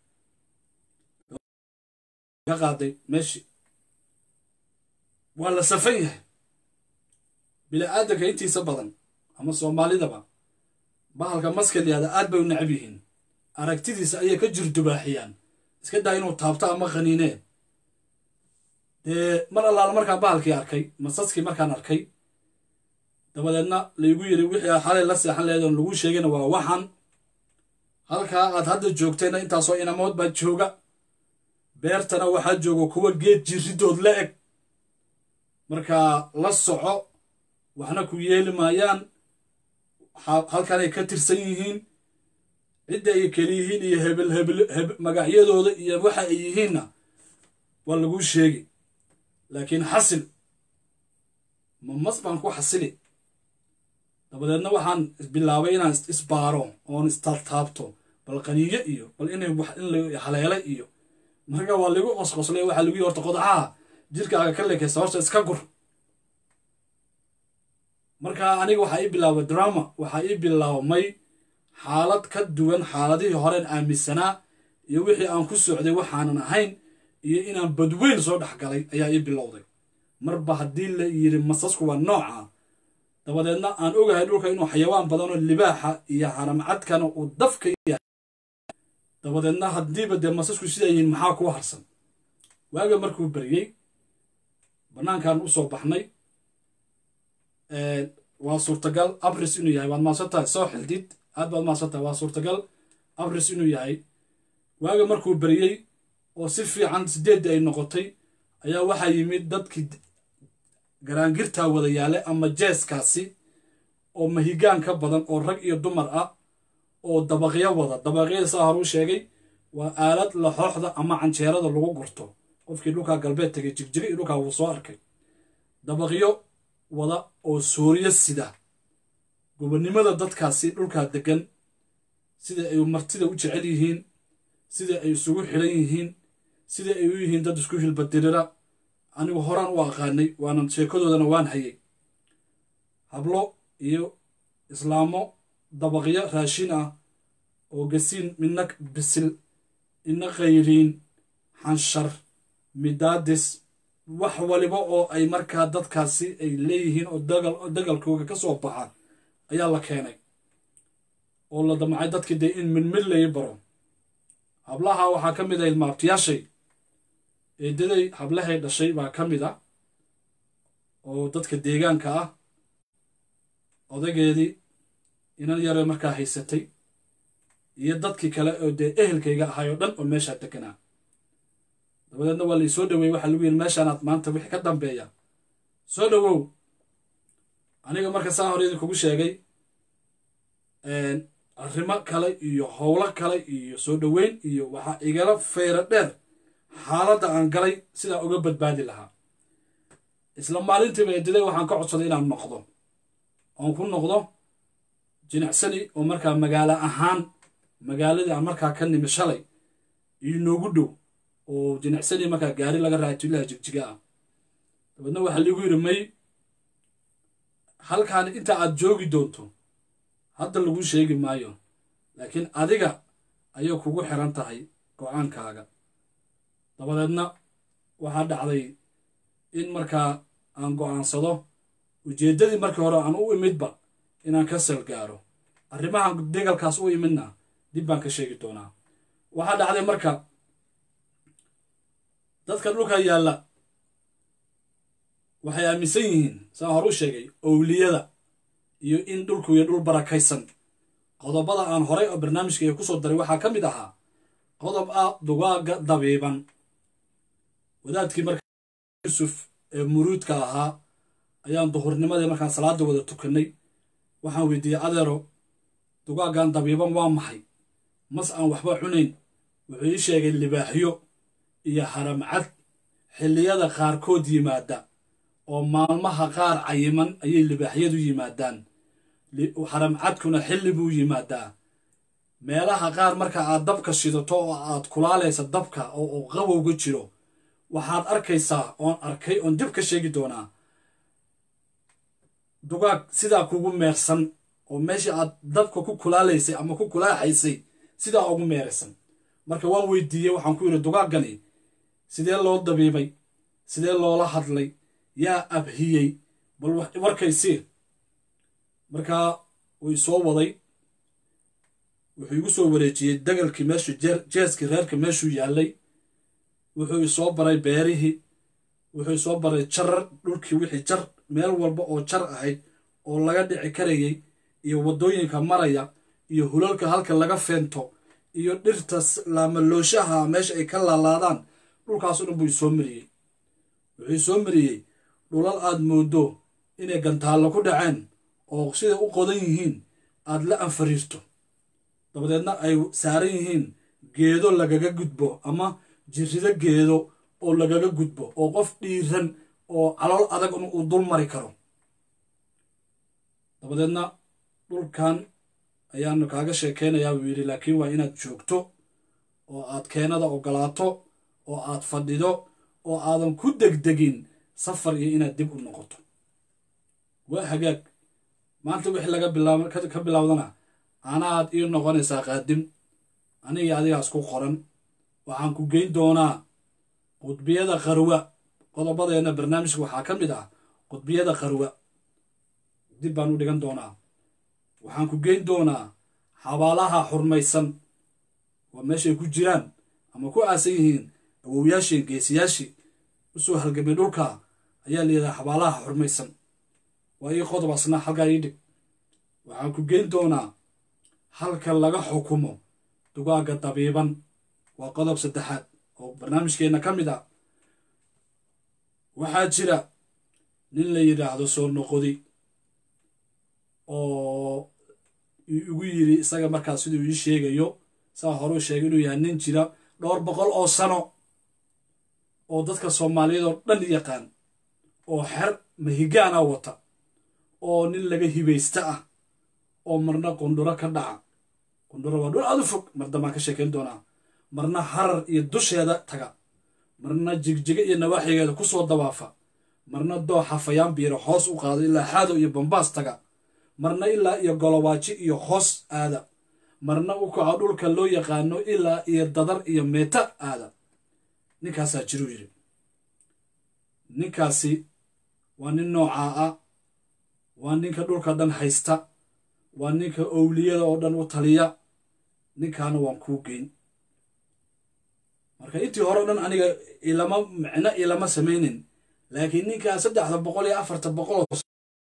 ka qaaday meeshii waa la safan yahay bila'aadanka intiisa badan ama soomaalidaba bahalka maska liyaada aad bay u necab yihiin aragtidiisa ayay ka jirdubaaxiyaan iska daa inuu taabto ama qaniineen dee mar allaala markaan bahalkii arkay masaskii markaan arkay dabadeedna laygu yiri wixii xalay la seexan lahayd oon lagu sheegayna waa waxan halkaa aad hadda joogtayna intaasoo inamood baa jooga beertana waxaa jooga kuwa geed jirridood la eg markaa la soco waxna ku yeeli maayaan halkanay ka tirsan yihiin cidda ay keli yihiin iyo hebel magacyadooda iyo waxa ay yihiinna waa lagu sheegi laakiin xasil ma mas baan ku xasili dabadeedna waxaan bilaabay inaan isbaaro oon istaltaabto bal qaniyo iyo bal inay wax in la haleela iyo marka waa lagu qosqoslay waxaa lagu horta qodaxaha jirkaaga ka lekaysa horta iska gur marka aniga waxaa ii bilaabay drama waxaa ii bilaabmay xaalad ka duwan xaaladihii horeen aaminsanaa iyo wixii aan ku socday waxaanan ahayn iyo inaan badweyn soo dhex galay ayaa ii bilowday marba haddii la yiri masasku waa nooca dabadeedna aan ogahay dhulka inuu xayawaan badanoo libaaxa iyo haramcadkana uu dafka yahay dabadeedna haddiiba dee masasku sidaa yihiin maxaa kuu harsan waaga markuu baryey bannaankaan u soo baxnay waa suurtagal abris inuu yahay waad maasan tahay soo xildid aad baad maasan tahay waa suurtagal abris inuu yahay waaga markuu baryey oo si fiican sideedda ay noqotay ayaa waxaa yimid dadkii garaangirtaa wada yaale ama jeeskaasi oo mahigaan ka badan oo rag iyo dumar ah oo dabaqyo wada dabaqyada saa horuu sheegay waa aalad laxooxda ama canjeerada lagu gurto qofkii dhulkaa galbeed tegay jigjiri iyo dhulkaa wuu soo arkay dabaqyo wada oo sooriyo sida gobonnimada dadkaasi dhulkaa degan sida ay martida u jecel yihiin sida ay isugu xilan yihiin sida ay u yihiin dad isku hilbadirira anigu horaan u aqaanay waanan sheekadoodana waan hayay hablo iyo islaamo dabaqyo raashin ah oo gasiin midna bisil ina qayriin xanshar midaadis wax waliba oo ay markaa dadkaasi ay leeyihiin oo dagalkooga ka soo baxa ayaa la keenay oo la damacay dadkii dee in midmid lay baro hablaha waxaa ka mid ah ilmaabtiyaashay eedaday hablahay dhashay baa ka mid ah oo dadka deegaanka ah odageedii inan yare markaa haysatay iyo dadkii kale oo dee ehelkayga ahay oo dhan oo meeshaa deganaa dabadeedna waa laysoo dhaweeyey waxaa lagu yidhi meeshaanaad maanta wixii ka dambeeya soo dhowow aniga marka saa hore idinkugu sheegay arrimo kale iyo howlo kale iyo soo dhoweyn iyo waxaa igala feyra dheer xaaladda aan galay sidaa uga badbaadi lahaa isla maalintiiba eedaday waxaan ka codsaday inaan noqdo oon ku noqdo jinacsani oo markaa magaalo ahaan magaaladii aan markaa ka nimi shalay iyo noogu dhow oo jinacsani markaa gaari laga raajulaha jigjiga ah dabeedna waxaa liigu yidhi may halkaan inta aad joogi doonto hadda lagu sheegi maayo laakiin adiga ayay kugu xiran tahay go'aankaaga dabadeedna waxaa dhacday in markaa aan go'aansado ujeeddadii markii hore aan u imidba inaan ka salgaaro arrimahan degalkaas u imidna dib baan ka sheegi doonaa. waxaa dhacday marka dadka dhulka yaalla waxay aaminsan yihiin saan hore u sheegay owliyada iyo in dhulku iyo dhul barakaysan. qodobada aan horey oo barnaamijkayga ku soo daray waxaa ka mid ahaa qodob ah dugaaga dabiiban. wadaadkii marka yuusuf ee muruudka ahaa ayaan duhurnimadii markaan salaada wada tukanay waxaan weydiiyey adeero dugaagan dabiiban waa maxay? mas aan waxba cunayn. wuxuu ii sheegay libaaxyo iyo haramcad xilliyada qaarkood yimaada oo maalmaha qaar cayiman ayay libaaxyadu yimaadaan. haramcadkuna xilli buu yimaadaa. meelaha qaar marka aad dabka shidato oo aad kulaalaysa dabka oo qabowga jiro waxaad arkaysaa oon arkay oon dib ka sheegi doonaa dugaag sidaa kugu meersan oo meeshii aad dabka ku kulaalaysay ama ku kulaaxaysay sidaa ugu meeraysan. marka waan weydiiyey waxaan ku yidhi dugaaggani sidee loo dabiibay? sidee loola hadlay? yaa abhiyey? bal warkaysii. markaa wuu isoo waday wuxuu igu soo wareejiyey dagalkii meeshuu jeeskii reerka meeshuu yaallay. wuxuu isoo baray beerihii. wuxuu isoo baray jarar dhulkii wixii jar meel walba oo jar ahayd oo laga dhici karayay iyo waddooyinka maraya iyo hulalka halka laga feento iyo dhirta laamalooshaha meesha ay ka laalaadaan dhulkaasoo dhan buu isoo mariyey. wuxuu isoo mariyey dhulal aad mooddo inay gantaallo ku dhaceen oo siday u qodan yihiin aad la anfariirto. dabadeedna ay saaran yihiin geedo lagaga gudbo ama jirrido geedo oo lagaga gudbo oo qof dhiiran oo calool adag uu dul mari karo. dabadeedna dhulkan ayaanu kaaga sheekaynayaa buu yidhi laakiin waa inaad joogto oo aad keenada ogolaato oo aad fadhido oo aadan ku degdegin safar iyo inaad dib u noqoto. waa hagaag. maanta wixii laga ka bilaawdana anaad ii noqonaysaa qaadim. anigii adigaas ku qoran. waxaan ku geyn doonaa qudbiyada qarwa. qodobadeenna barnaamijka waxaa ka mid ah qudbiyada qarwa. dib baan u dhigan doonaa. waxaan ku geyn doonaa xabaalaha xurmaysan waa meeshay ku jiraan ama ku aasan yihiin awowyaashii geesiyaashii u soo halgamay dhulka ayaa layidhaha xabaalaha xurmaysan. waa ii qodobaasna halkaa ii dhig. waxaan ku geyn doonaa halka laga xukumo dugaagga dabiiban. waa qodob saddexaad oo barnaamijkeenna ka mid ah. waxaa jira nin la yidhaahdo soo noqodi oo igu yidhi isaga markaas siduu ii sheegayo saa horeu sheegay inuu yahay nin jira 200 oo sano oo dadka soomaaliyeed oo dhan yaqaan oo xer mahigaana wata oo nin laga hibaysta ah oo marna qundhuro ka dhaca. qundhuro waa dhul aad u fog mardamaan ka sheekayn doonaa. marna harar iyo dusheeda taga. marna jigjiga iyo nawaaxigeeda ku soo dabaafa. marna dooxa fayaan biiro hoos u qaado ilaa xaado iyo bambaas taga. marna ilaa iyo golowaaji iyo hoos aada. marna u kaco dhulka loo yaqaano ilaa iyo dadar iyo meeta aada. ninkaasaa jiruu yidhi. ninkaasi waa nin noocaa ah. waa ninka dhulka dhan haysta. waa ninka owliyada oo dhan u taliya. ninkaana waan kuu geyn. marka intii hore o dhan aniga micno ilama samaynin laakiin ninkaa 300 iyo 400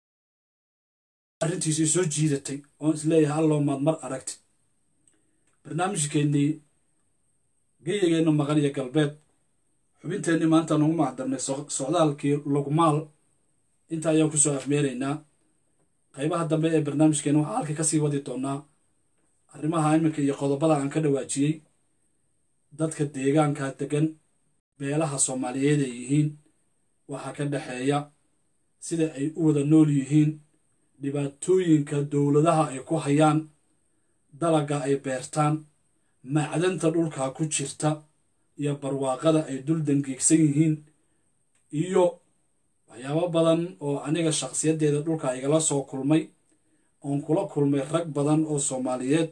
arrintiisii soo jiidatay oon isleeyahay alloo maad mar aragti. barnaamijkeennii geyigeenna maqan iyo galbeed xubinteennii maanta noogu macdarnay socdaalkii lugmaal inta ayaan ku soo afmeeraynaa. qaybaha dambe ee barnaamijkeenna waxaa halka ka sii wadi doonaa arrimaha iminka iyo qodobada aan ka dhawaajiyey. dadka deegaanka degan beelaha soomaaliyeed ay yihiin waxaa ka dhexeeya sida ay u wada nool yihiin dhibaatooyinka dowladaha ay ku hayaan dalaga ay beertaan macdanta dhulka ku jirta iyo barwaaqada ay dul dangiigsan yihiin iyo waxyaabo badan oo aniga shakhsiyadeeda dhulka igala soo kulmay oon kula kulmay rag badan oo soomaaliyeed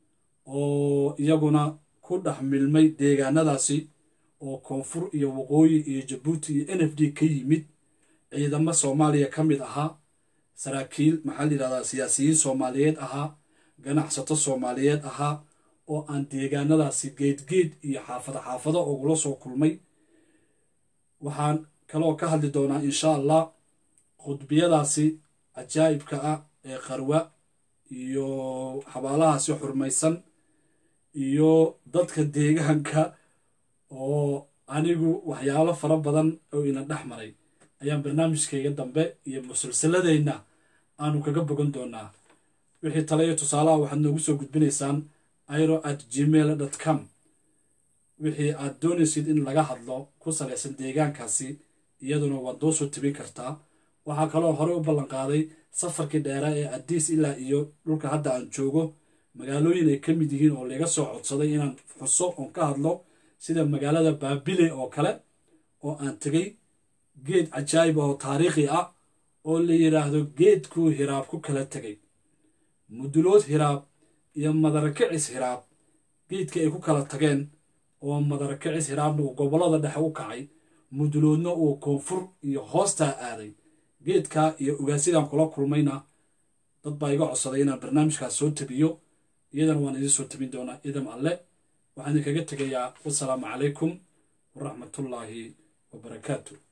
oo iyaguna ku dhex milmay deegaanadaasi oo koonfur iyo waqooyi iyo jabuuti iyo NFD ka yimid. ciidamo Soomaaliya ka mid ahaa. saraakiil maxaa la yidhahdaa siyaasiyiin Soomaaliyeed ahaa. ganacsato Soomaaliyeed ahaa oo aan deegaanadaasi geed iyo xaafado ugula soo kulmay. waxaan kaloo ka hadli doonaa insha Allah khudbiyadaasi cajaa'ibka ah ee qarwa iyo xabaalahaasi xurmaysan iyo dadka deegaanka oo anigu waxyaalo fara badan oo ina dhexmaray ayaan barnaamijkayga dambe iyo musalsaladeyna aanu kaga bogan doonaa. wixii talo iyo tusaalaha waxaad noogu soo gudbinaysaan airo@gmail.com. wixii aad doonaysid in laga hadlo ku salaysan deegaankaasi iyaduna waad noo soo tebin kartaa. waxaa kaloo hore u ballan qaaday safarkii dheera ee Addis ilaa iyo dhulka hadda aan joogo magaalooyin ay ka mid yihiin oo laga soo codsaday inaan xuso oon ka hadlo, sida magaalada Baabile oo kale oo aan tegay, geed cajaa'ib oo taariikhi ah oo la yiraahdo geedkuu hiraab ku kala tegay. mudulood hiraab iyo madarakicis hiraab geedka ay ku kala tageen, oo madarakicis hiraabna uu gobolada dhexe u kacay, muduloodna uu koonfur iyo hoostaa aaday. geedka iyo ugaasidan kula kulmayna dad baa iga codsaday inaan barnaamijkaas soo tabiyo, iyadana waan idin soo tabin doonaa idam alle. waxaan idinkaga tegayaa wassalaamu calaykum waraxmatullaahi wabarakaatu.